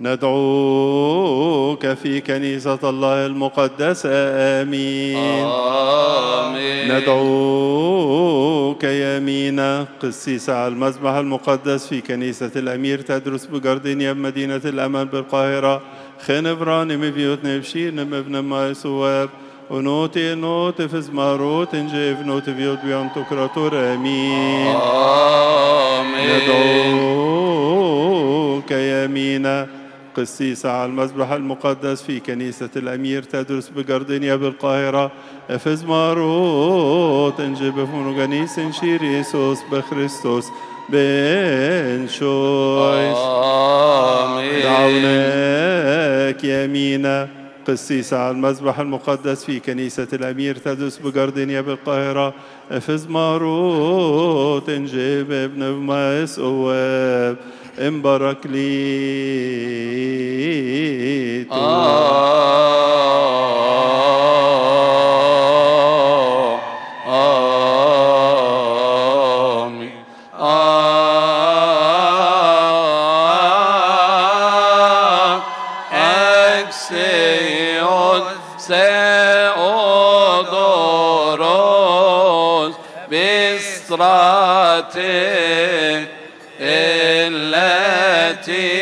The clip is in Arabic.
ندعوك في كنيسة الله المقدسة. آمين. آمين. ندعوك يا مينا قسيسة على المذبح المقدس في كنيسة الأمير تدرس بجردينيا بمدينة الأمل بالقاهرة. خنبران مبيوت نبشين ابن ما سواب ونوتي نوت فزماروت انجيف نوت بيوت بيان تكراتور. آمين. ندعوك يا مينا قسيسة على المذبح المقدس في كنيسة الأمير تدرس بجردينيا بالقاهرة. افز ماروت انجيب فونوغانيس شيريسوس بخريستوس بن شويش. دعوناك يا مينا قسيسة على المذبح المقدس في كنيسة الأمير تدرس بجردينيا بالقاهرة. افز ماروت انجيب ابن مايس اواب امبارك لي. بصراتك التي